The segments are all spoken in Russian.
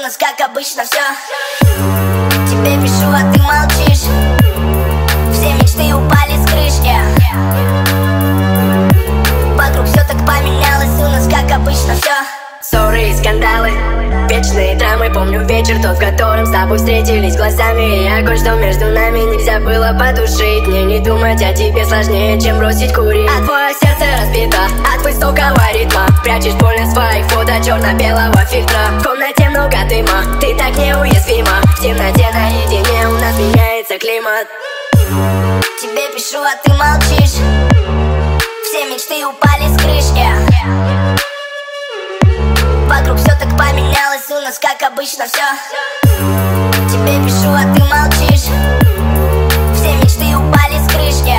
нас как обычно все. Тебе пишу, а ты молчишь. Все мечты упали с крышки. Вокруг все так поменялось, у нас как обычно все. Ссоры и скандалы, вечные драмы. Помню вечер тот, в котором с тобой встретились глазами. И огонь, что между нами нельзя было потушить. Мне не думать о тебе сложнее, чем бросить курить. А твое сердце разбито от высокого ритма. Прячешь боль на своих фото черно-белого фильтра. В комнате много дыма, ты так неуязвима. В темноте наедине у нас меняется климат. Тебе пишу, а ты молчишь. Все мечты упали с крышки. Вокруг все так поменялось, у нас как обычно все. Тебе пишу, а ты молчишь. Все мечты упали с крышки.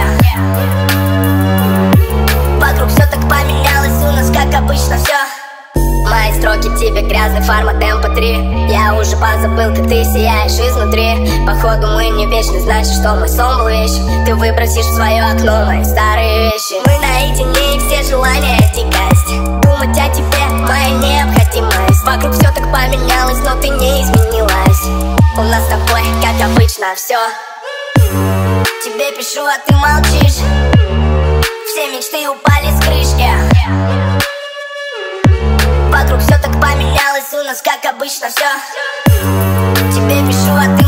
Вокруг все так поменялось, у нас как обычно все. Мои строки тебе грязный формат MP3. Я уже позабыл, как ты сияешь изнутри. Походу мы не вечны, значит, что мой сон был вещь. Ты выбросишь в свое окно мои старые вещи. Мы наедине и все желания дикость. Думать о тебе моя необходимость. Вокруг все так поменялось, но ты не изменилась. У нас с тобой как обычно все. Тебе пишу, а ты молчишь. Все мечты упали с крышки. Вокруг все так поменялось, у нас как обычно все. Тебе пишу, а ты